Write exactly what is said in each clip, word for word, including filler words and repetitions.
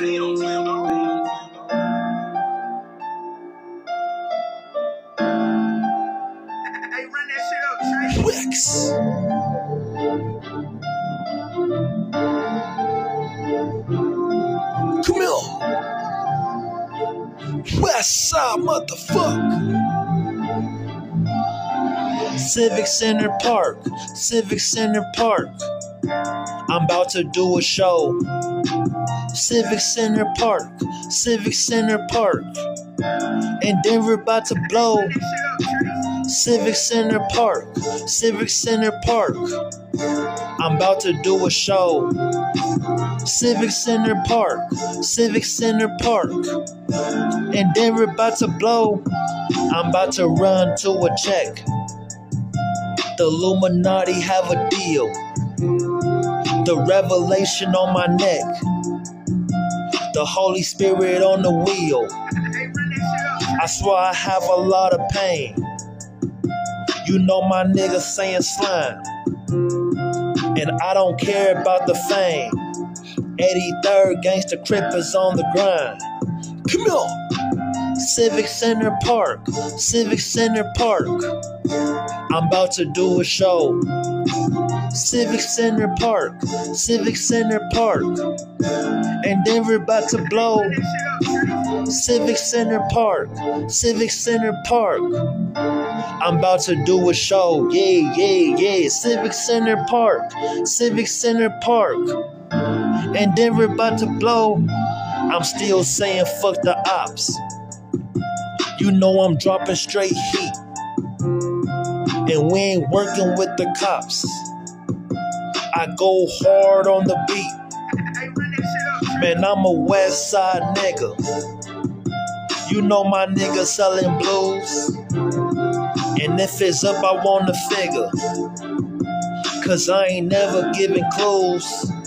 Wicks. Come here. West Side, motherfucker. Civic Center Park, Civic Center Park. I'm about to do a show. Civic Center Park, Civic Center Park. And Denver about to blow. Civic Center Park, Civic Center Park. I'm about to do a show. Civic Center Park, Civic Center Park. And Denver about to blow. I'm about to run to a check. The Illuminati have a deal. The revelation on my neck. The Holy Spirit on the wheel. I swear I have a lot of pain. You know my nigga saying slime. And I don't care about the fame. eighty-third Gangsta Crip is on the grind. Come on. Civic Center Park, Civic Center Park. I'm about to do a show. Civic Center Park, Civic Center Park. And Denver about to blow. Civic Center Park, Civic Center Park. I'm about to do a show. Yeah, yeah, yeah. Civic Center Park, Civic Center Park. And Denver about to blow. I'm still saying fuck the ops. You know I'm dropping straight heat. And we ain't working with the cops. I go hard on the beat. Man, I'm a West Side nigga. You know my nigga selling blues. And if it's up, I want the figure. Cause I ain't never giving clues.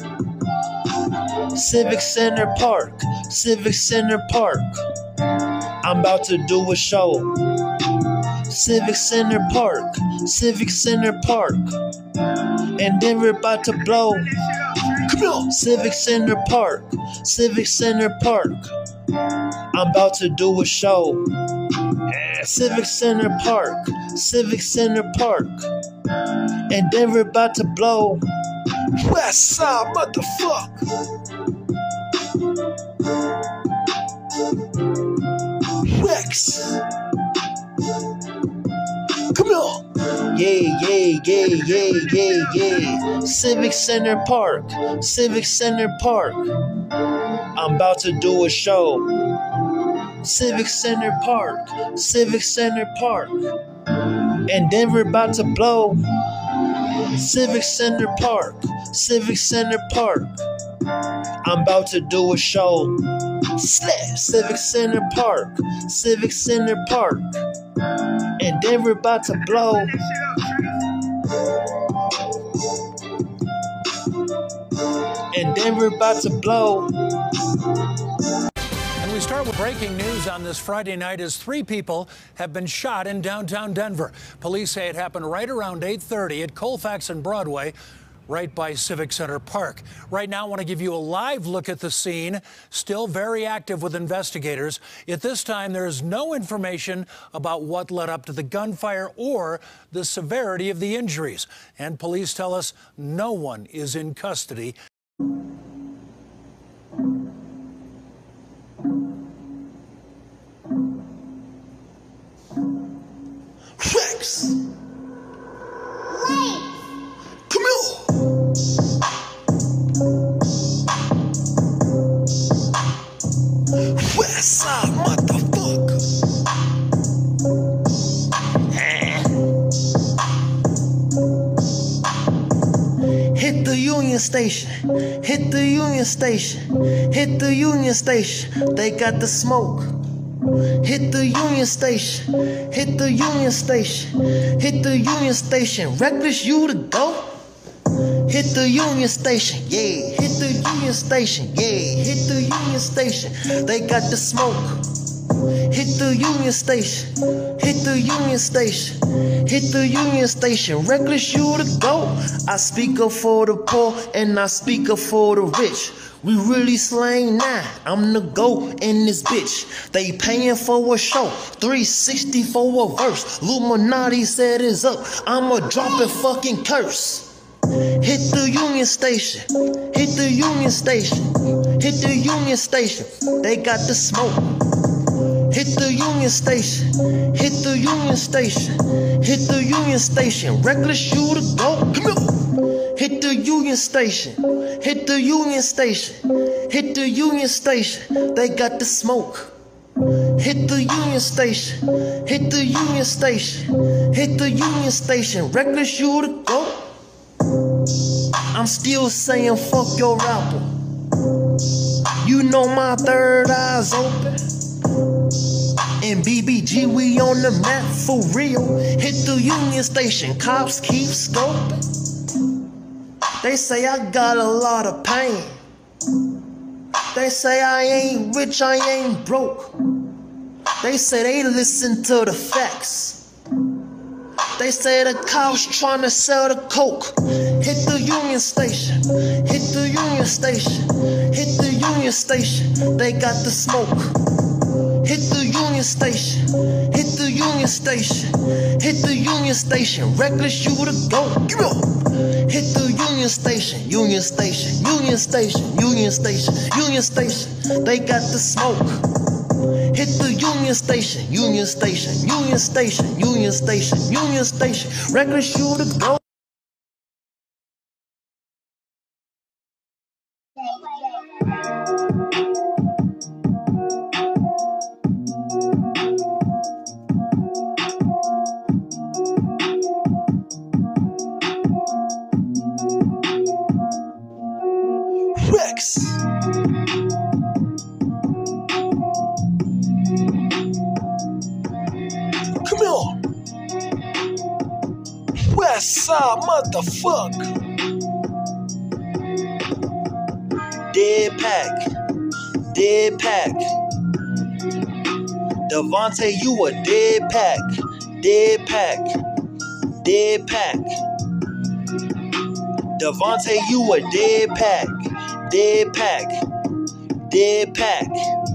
Civic Center Park, Civic Center Park. I'm about to do a show. Civic Center Park, Civic Center Park. And Denver about to blow. Come on. Civic Center Park, Civic Center Park. I'm about to do a show. Civic Center Park, Civic Center Park. And Denver about to blow. West Side, motherfucker. Rex. Come on. Yeah, yeah, yeah, yeah, yeah, yeah. Civic Center Park, Civic Center Park. I'm about to do a show. Civic Center Park, Civic Center Park. And Denver about to blow. Civic Center Park, Civic Center Park. I'm about to do a show. Slap. Civic Center Park, Civic Center Park. And Denver about to blow. And Denver about to blow. And we start with breaking news on this Friday night as three people have been shot in downtown Denver. Police say it happened right around eight thirty at Colfax and Broadway, right by Civic Center Park. Right now, I want to give you a live look at the scene, still very active with investigators. At this time, there is no information about what led up to the gunfire or the severity of the injuries. And police tell us no one is in custody. Rex. Come here. West Side, motherfucker. Hit the Union Station. Hit the Union Station. Hit the Union Station. They got the smoke. Hit the Union Station. Hit the Union Station. Hit the Union Station. Reckless, you to go. Hit the Union Station, yeah. Hit the Union Station, yeah. Hit the Union Station. They got the smoke. Hit the Union Station, hit the Union Station, hit the Union Station. Reckless, you the GOAT. I speak up for the poor and I speak up for the rich. We really slang now. I'm the GOAT in this bitch. They paying for a show, three sixty for a verse. Illuminati said it's up. I'ma drop a fucking curse. Hit the Union Station, hit the Union Station, hit the Union Station. They got the smoke. Hit the Union Station, hit the Union Station, hit the Union Station. Reckless, you the GOAT. Come here. Hit the Union Station, hit the Union Station, hit the Union Station. They got the smoke. Hit the Union Station, hit the Union Station, hit the Union Station. Reckless, you the GOAT. I'm still saying fuck your rapper. You know my third eye's open. And B B G, we on the map for real. Hit the Union Station, cops keep scoping. They say I got a lot of pain. They say I ain't rich, I ain't broke. They say they listen to the facts. They say the cops tryna sell the coke. Hit the Union Station, hit the Union Station, hit the Union Station. They got the smoke. Hit the Union Station, hit the Union Station, hit the Union Station. Reckless, you the GOAT. Give up. Hit the Union Station, Union Station, Union Station, Union Station, Union Station. They got the smoke. Hit the Union Station, Union Station, Union Station, Union Station, Union Station. Reckless, you the GOAT. Rex. Come on. Westside, motherfucker. Dead pack. Dead pack. Devontae, you a dead pack. Dead pack. Dead pack. Devontae, you a dead pack. Dead pack, dead pack.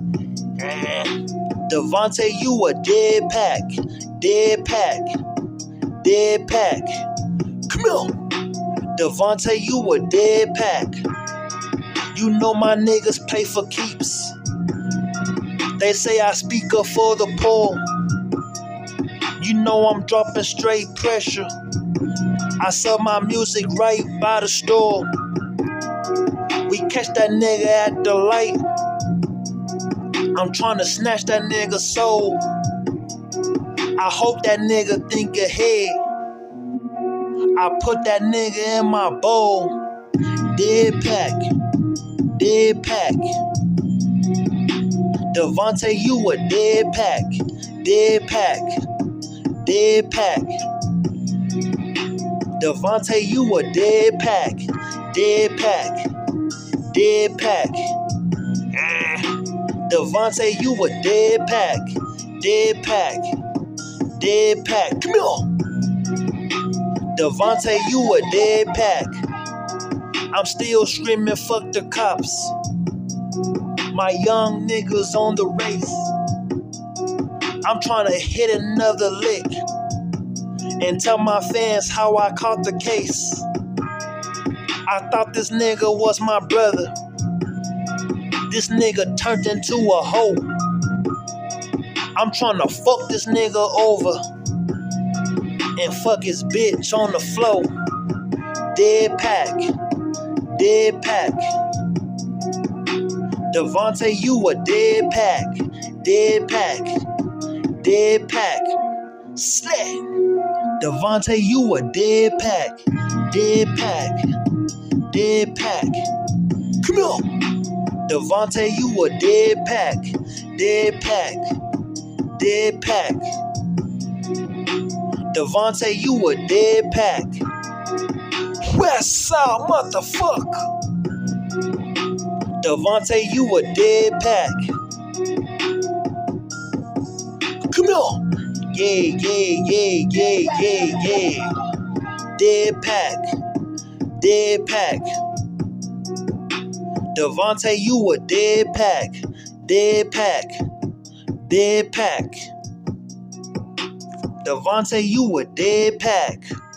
Devontae, you a dead pack, dead pack, dead pack. Come on, Devontae, you a dead pack. You know my niggas play for keeps. They say I speak up for the poor. You know I'm dropping straight pressure. I sell my music right by the store. We catch that nigga at the light. I'm tryna snatch that nigga's soul. I hope that nigga think ahead. I put that nigga in my bowl. Dead pack, dead pack. Devontae, you a dead pack, dead pack, dead pack. Devontae, you a dead pack, dead pack. Dead pack. Devontae, you a dead pack. Dead pack. Dead pack. Come on. Devontae, you a dead pack. I'm still screaming, fuck the cops. My young niggas on the race. I'm trying to hit another lick and tell my fans how I caught the case. I thought this nigga was my brother. This nigga turned into a hoe. I'm tryna fuck this nigga over and fuck his bitch on the floor. Dead pack, dead pack. Devontae, you a dead pack, dead pack, dead pack. Slat. Devontae, you a dead pack, dead pack. Dead pack. Come on. Devontae, you a dead pack. Dead pack. Dead pack. Devontae, you a dead pack. Westside, motherfucker. Devontae, you a dead pack. Come here. Yeah, yeah, yeah, yeah, yeah, yeah. Dead pack. Dead pack. Devontae, you a dead pack. Dead pack. Dead pack. Devontae, you a dead pack.